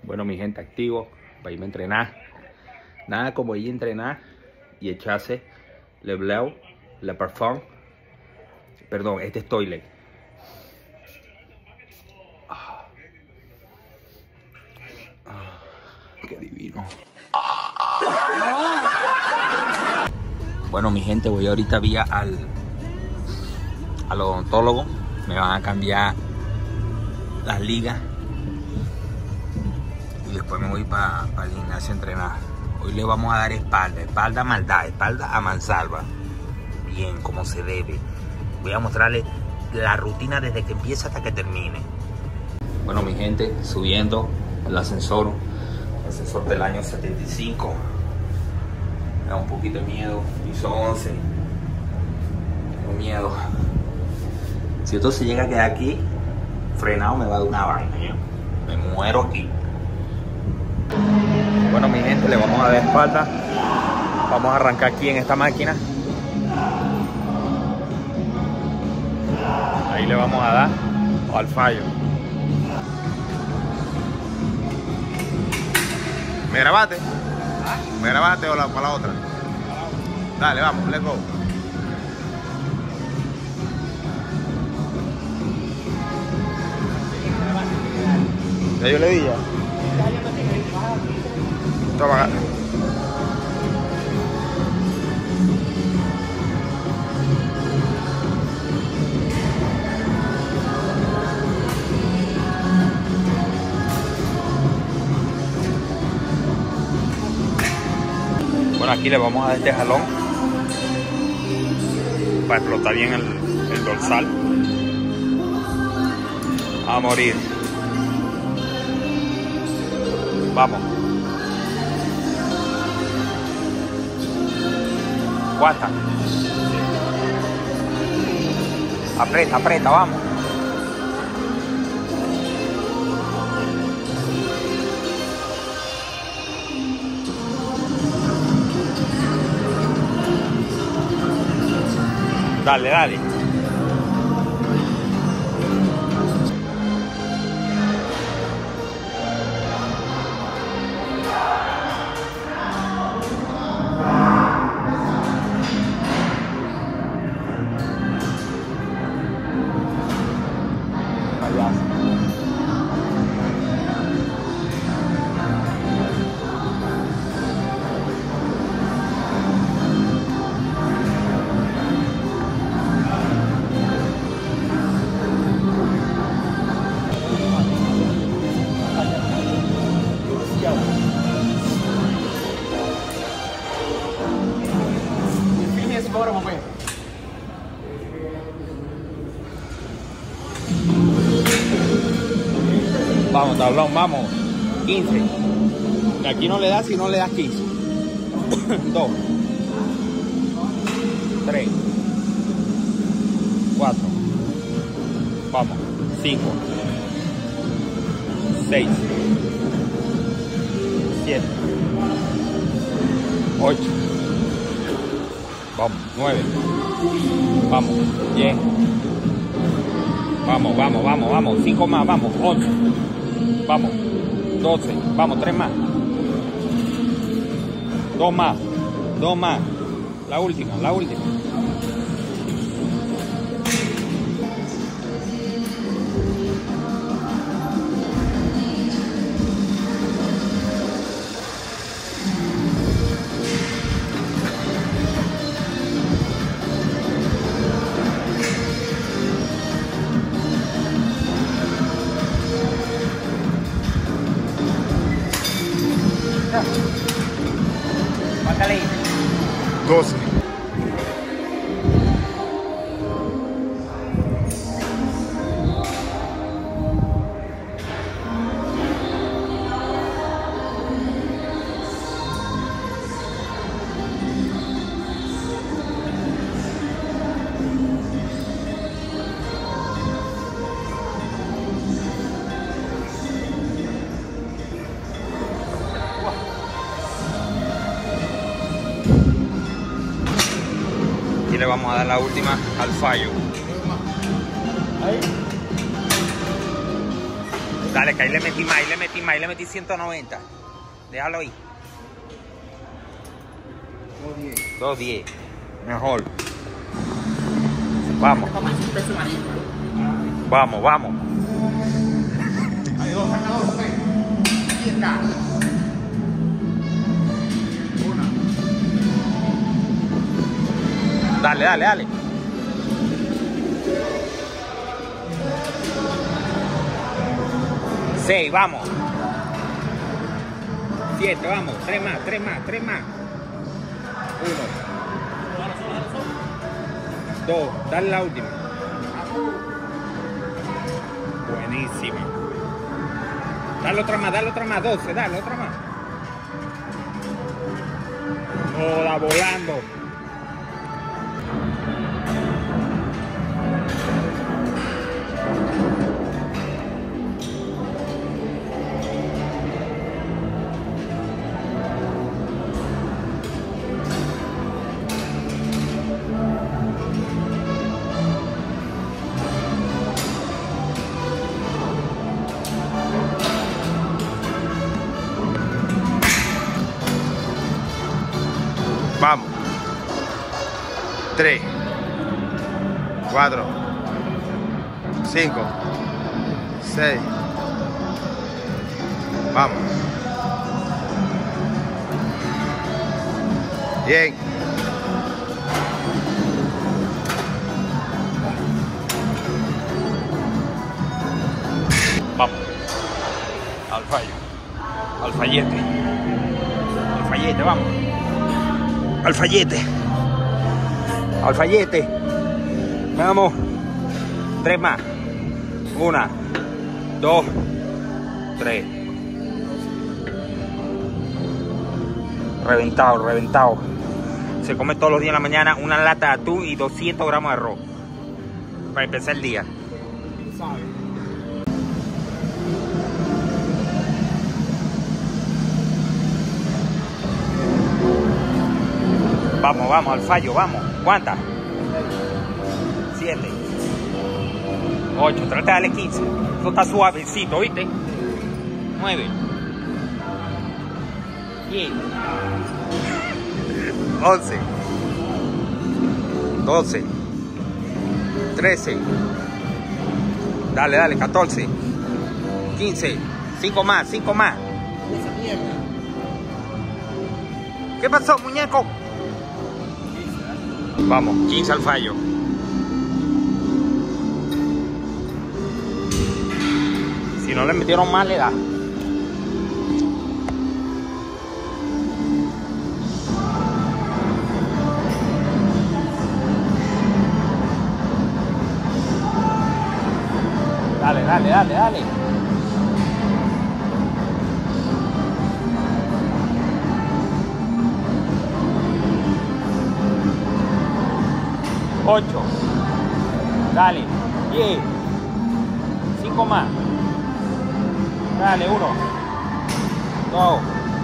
Bueno, mi gente, activo para irme a entrenar. Nada como ir a entrenar y echarse Le Bleu, Le Parfum. Perdón, este es Toilet. Qué divino. Bueno, mi gente, voy ahorita vía al odontólogo. Me van a cambiar las ligas. Y después me voy para el gimnasio a entrenar. Hoy le vamos a dar espalda a maldad, espalda a mansalva. Bien, como se debe. Voy a mostrarles la rutina desde que empieza hasta que termine. Bueno, mi gente, subiendo el ascensor del año 75. Me da un poquito de miedo. Piso 11. Tengo miedo. Si esto se llega a quedar aquí, frenado, me va a dar una vaina. Me muero aquí. Bueno, mi gente, le vamos a dar espalda. Vamos a arrancar aquí en esta máquina. Ahí le vamos a dar al fallo. ¿Me grabaste? ¿Me grabaste o para la otra? Dale, vamos, let's go. ¿Ya yo le di ya? Toma. Bueno, aquí le vamos a dar este jalón para explotar bien el dorsal. A morir. Vamos. Aguanta. Aprieta, aprieta, vamos. Dale, dale. Vamos, tablón, vamos. 15. Aquí no le das si no le das 15. 2, 3, 4. Vamos. 5, 6, 7, 8. Vamos, 9. Vamos, 10. Vamos, vamos, vamos, vamos. 5 más, vamos. 8. Vamos. 12. Vamos, 3 más. 2 más. 2 más. La última, la última. Bájale. 12. Le vamos a dar la última al fallo. Dale, que ahí le metí más, ahí le metí 190. Déjalo ahí. 210. Mejor. Vamos. Vamos, vamos. Hay dos, saca dos, ok. Aquí está. Una. Dale, dale, dale. Seis, vamos. 7, vamos. 3 más, 3 más, 3 más. 1. 2, dale la última. Buenísima. Dale otra más, 12, dale otra más. Joda, volando. Vamos. 3, 4, 5, 6. Vamos. Bien. Vamos. Al fallo. Al fallete. Al fallete, vamos. Al fallete. Al fallete. Vamos. 3 más. 1, 2, 3. Reventado, reventado. Se come todos los días en la mañana una lata de atún y 200 gramos de arroz. Para empezar el día. Vamos, vamos, al fallo, vamos. ¿Cuántas? 7. 8, trata de darle 15. Eso está suavecito, ¿viste? 9. 10. 11, 12, 13. Dale, dale, 14. 15. 5 más, 5 más. ¿Qué pasó, muñeco? Vamos, 15 al fallo. Si no le metieron más, le da. Dale, dale, dale, dale. Ocho. Dale. 10. 5 más. Dale, 1. 2.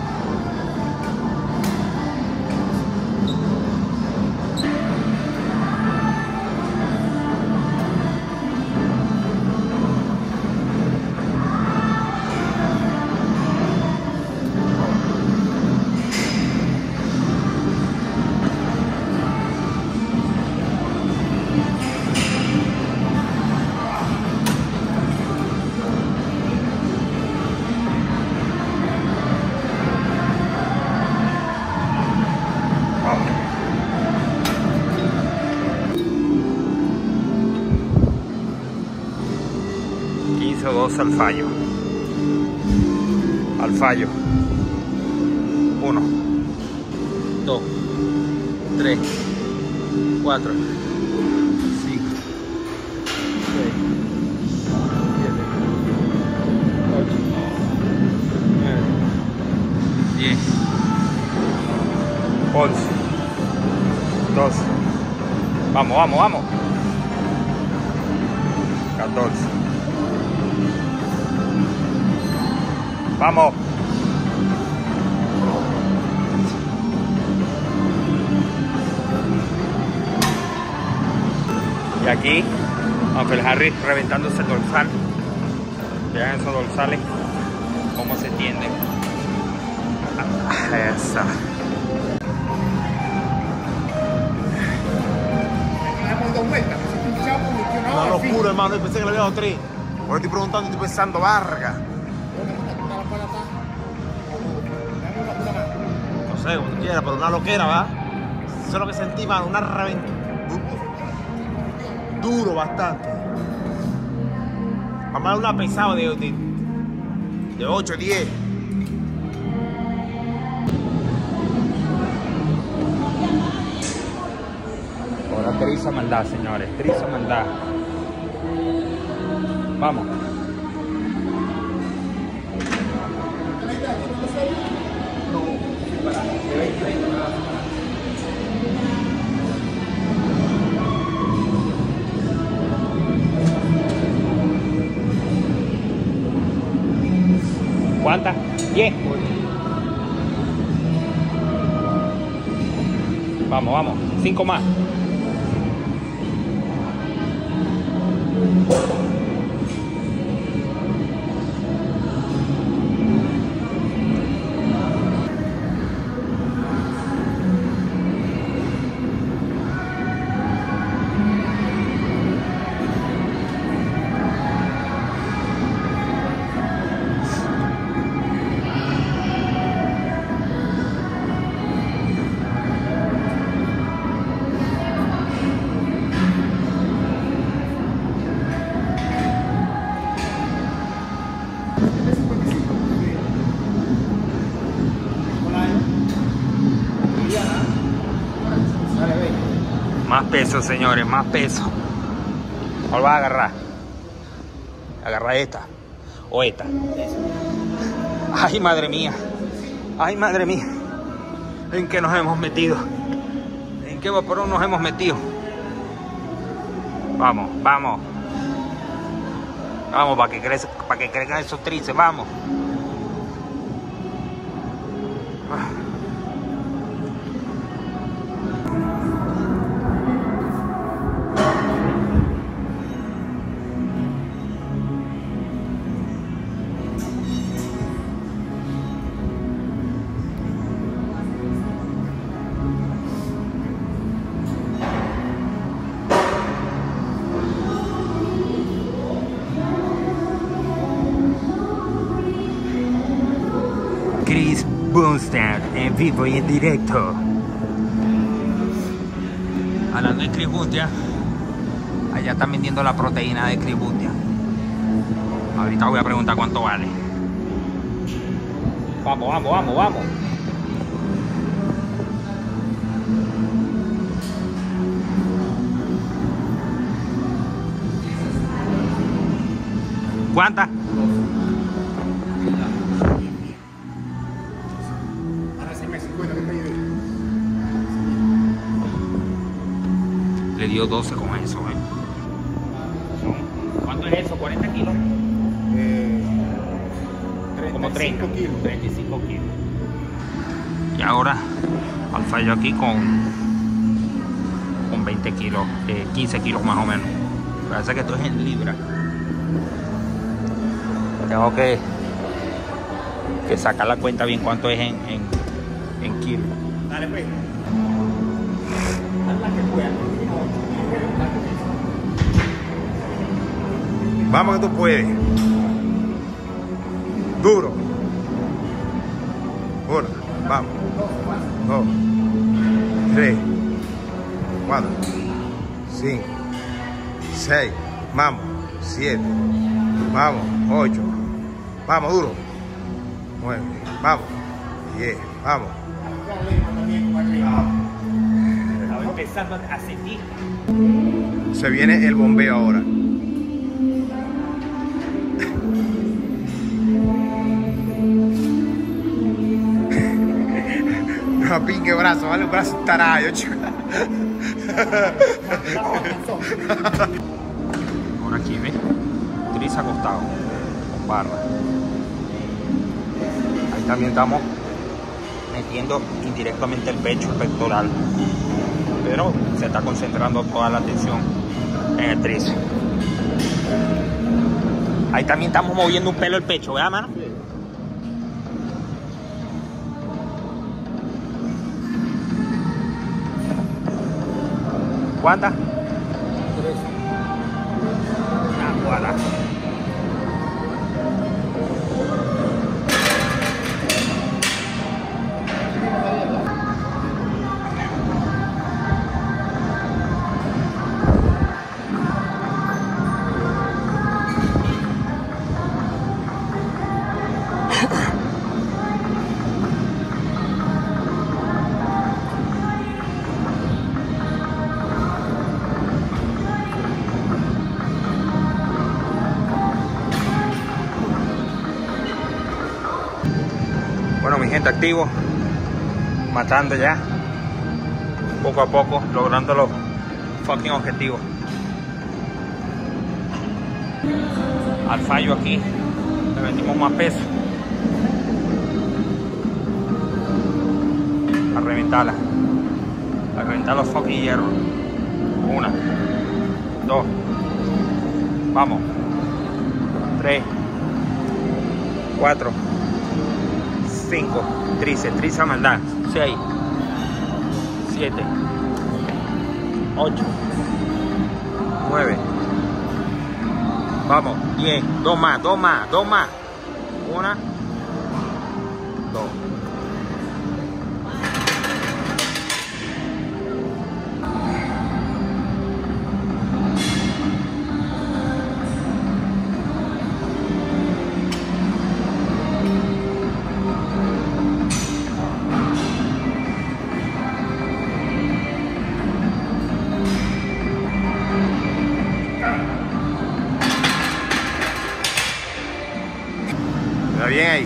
O 2 al fallo. Al fallo. 1, 2, 3, 4, 5, 6, 7, 8, 9, 10, 11, 12. Vamos, vamos, vamos. 14. Vamos. Y aquí, aunque el Harry reventándose el dorsal. Vean esos dorsales, cómo se tienden. Esa. Una locura, hermano. Yo pensé que le había dado 3. Ahora estoy preguntando, estoy pensando, Vargas. No sé, como tú quieras, pero una loquera, ¿va? Eso es lo que sentí, mano. Una reventura. Duro bastante. Vamos a dar una pesada de 8, 10. Ahora triza maldad, señores. Triza maldad. Vamos. ¿Cuántas? 10. Vamos, vamos. 5 más. Más peso, señores, más peso. ¿Cuál vas a agarrar? Agarra esta o esta. Ay, madre mía. Ay, madre mía. ¿En qué nos hemos metido? ¿En qué vaporón nos hemos metido? Vamos, vamos. Vamos, para que crezcan esos tríceps, vamos. Chris Bunstad en vivo y en directo. Hablando de Chris Bunstad, allá están vendiendo la proteína de Chris Bunstad. Ahorita voy a preguntar cuánto vale. Vamos, vamos, vamos, vamos. ¿Cuántas? Le dio 12 con eso, ¿Cuánto es eso? ¿40 kilos? Como 30 kilos. 35 kilos. Y ahora al fallo aquí con 20 kilos, 15 kilos más o menos. Parece que esto es en libra. Tengo que sacar la cuenta bien cuánto es en kilos. Dale, pues. Haz la que puedas. Vamos que tú puedes. Duro. 1, vamos. 2, 3, 4, 5, 6, vamos. 7, vamos. 8, vamos, duro. 9, vamos. 10, vamos. Estaba empezando a sentir. Se viene el bombeo ahora. No pingue brazo, vale, un brazo tarado, chico. Ahora aquí, ¿ves? Tris acostado, con barra. Ahí también estamos metiendo indirectamente el pecho, el pectoral. Pero se está concentrando toda la atención en el tríceps. Ahí también estamos moviendo un pelo el pecho, ¿verdad, mano? Sí. ¿Cuántas? 3. Una guada. Bueno, mi gente, activo, matando ya, poco a poco, logrando los fucking objetivos. Al fallo aquí, le metimos más peso. A reventarla, a reventar los fucking hierros. 1, 2, vamos, 3, 4, 5, tríceps a maldad, 6, 7, 8, 9, vamos, 10, 2 más, 1, 2. Está bien ahí.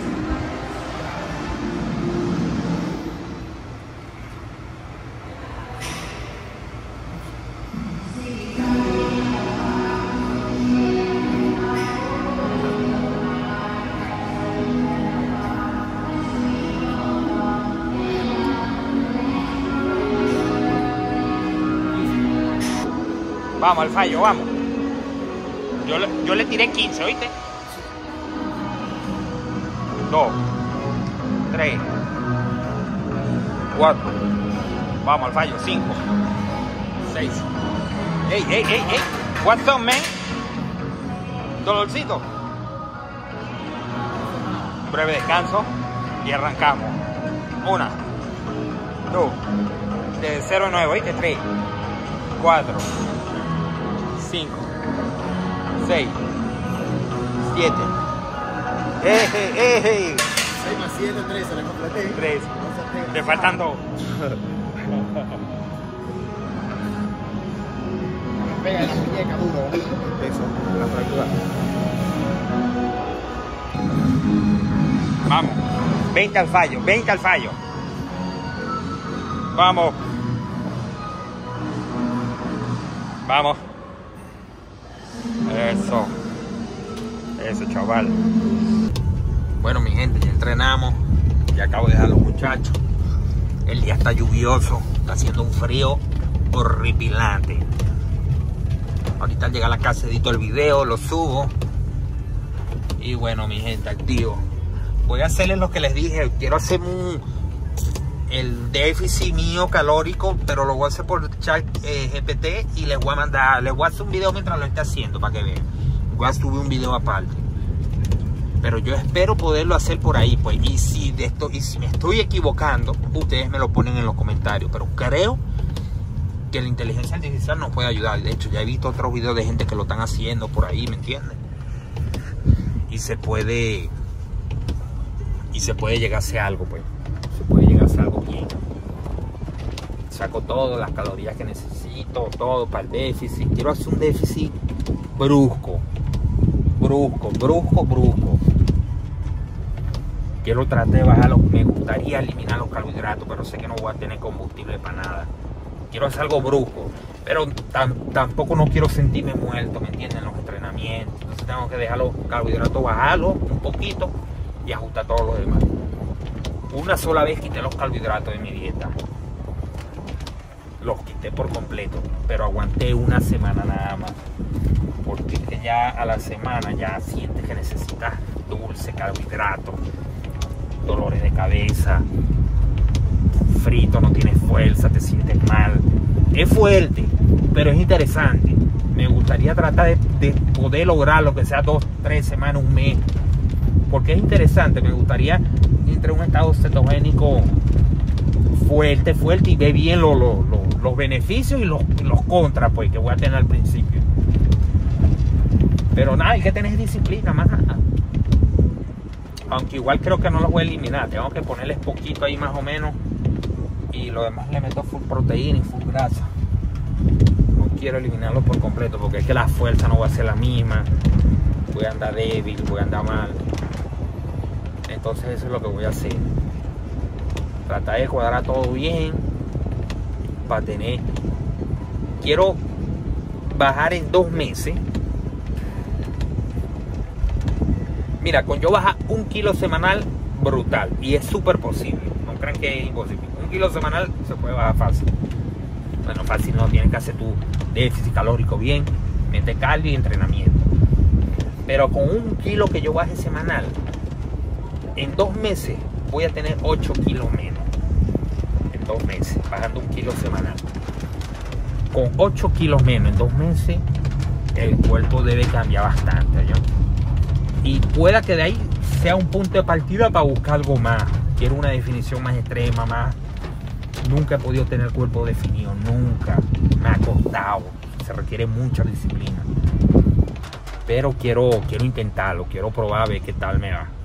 Vamos al fallo, vamos. Yo le tiré 15, ¿oíste? 2, 3, 4, vamos al fallo, 5, 6. Ey, what's up, man? Dolorcito. Un breve descanso y arrancamos. 1, 2, de 0 a 9, ¿oíste? 3, 4, 5, 6, 7. 6 más 7, 13, la completé. 3. Te faltan 2. Pega en la muñeca duro. Eso, la fractura. Vamos. 20 al fallo, 20 al fallo. Vamos. Vamos. Eso, chaval. Bueno, mi gente, ya entrenamos. Ya acabo de dejar a los muchachos. El día está lluvioso. Está haciendo un frío horripilante. Ahorita al llegar a la casa edito el video, lo subo. Y bueno, mi gente, activo. Voy a hacerles lo que les dije. Quiero hacer el déficit mío calórico, pero lo voy a hacer por chat GPT y les voy a mandar, les voy a hacer un video mientras lo esté haciendo para que vean. Voy a subir un video aparte. Pero yo espero poderlo hacer por ahí, pues. Y si me estoy equivocando, ustedes me lo ponen en los comentarios. Pero creo que la inteligencia artificial nos puede ayudar. De hecho, ya he visto otros videos de gente que lo están haciendo por ahí, ¿me entienden? Y se puede llegar a hacer algo, pues. Se puede llegar a hacer algo bien. Saco todas las calorías que necesito, todo para el déficit. Quiero hacer un déficit brusco. Quiero tratar de bajarlo. Me gustaría eliminar los carbohidratos, pero sé que no voy a tener combustible para nada. Quiero hacer algo brusco, pero tampoco no quiero sentirme muerto, ¿me entienden? En los entrenamientos. Entonces tengo que dejar los carbohidratos, bajarlos un poquito y ajustar todo lo demás. Una sola vez quité los carbohidratos de mi dieta. Los quité por completo, pero aguanté una semana nada más. porque es que ya a la semana ya sientes que necesitas dulce, carbohidratos, dolores de cabeza, frito, no tienes fuerza, te sientes mal. Es fuerte, pero es interesante. Me gustaría tratar de poder lograr lo que sea 2, 3 semanas, un mes, porque es interesante. Me gustaría entrar en un estado cetogénico fuerte y ver bien los beneficios y los contras, pues, que voy a tener al principio. Pero nada, hay que tener disciplina, más nada. Aunque igual creo que no los voy a eliminar. Tengo que ponerles poquito ahí más o menos. Y lo demás le meto full proteína y full grasa. No quiero eliminarlo por completo, porque es que la fuerza no va a ser la misma. Voy a andar débil, voy a andar mal. Entonces eso es lo que voy a hacer. Tratar de cuadrar todo bien. Para tener... Quiero bajar en 2 meses. Mira, con yo bajar 1 kilo semanal, brutal. Y es súper posible. No crean que es imposible. 1 kilo semanal se puede bajar fácil. Bueno, fácil no, tienes que hacer tu déficit calórico bien, mete cardio y entrenamiento. Pero con 1 kilo que yo baje semanal, en 2 meses voy a tener 8 kilos menos. En 2 meses, bajando 1 kilo semanal. Con 8 kilos menos en 2 meses, el cuerpo debe cambiar bastante, ¿no? Y pueda que de ahí sea un punto de partida para buscar algo más. Quiero una definición más extrema, más... Nunca he podido tener cuerpo definido, nunca. Me ha costado. Se requiere mucha disciplina. Pero quiero intentarlo, quiero probar a ver qué tal me va.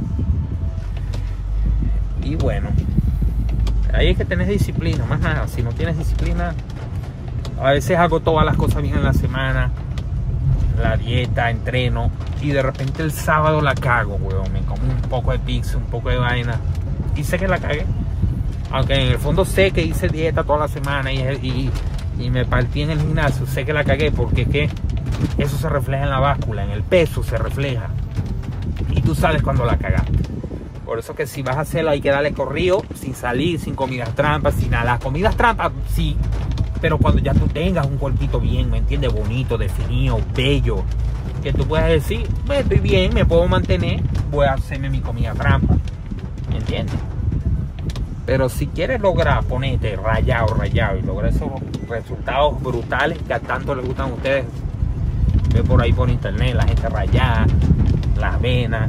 Y bueno, ahí hay que tener disciplina, más nada. Si no tienes disciplina, a veces hago todas las cosas bien en la semana. La dieta, entreno, y de repente el sábado la cago, weón. Me como un poco de pizza, un poco de vaina, y sé que la cagué. Aunque en el fondo sé que hice dieta toda la semana y me partí en el gimnasio, sé que la cagué, porque es que eso se refleja en la báscula, en el peso se refleja. Y tú sabes cuando la cagaste. Por eso que si vas a hacerlo hay que darle corrido, sin salir, sin comidas trampas, sin nada. Las comidas trampas sí, pero cuando ya tú tengas un cuerpito bien, ¿me entiendes? Bonito, definido, bello, que tú puedas decir, estoy bien, me puedo mantener, voy a hacerme mi comida trampa, ¿me entiendes? Pero si quieres lograr ponerte rayado y lograr esos resultados brutales que a tanto les gustan a ustedes, ve por ahí por internet, la gente rayada, las venas,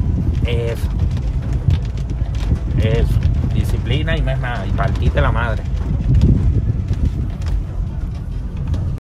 eso, disciplina y más nada, y partite la madre.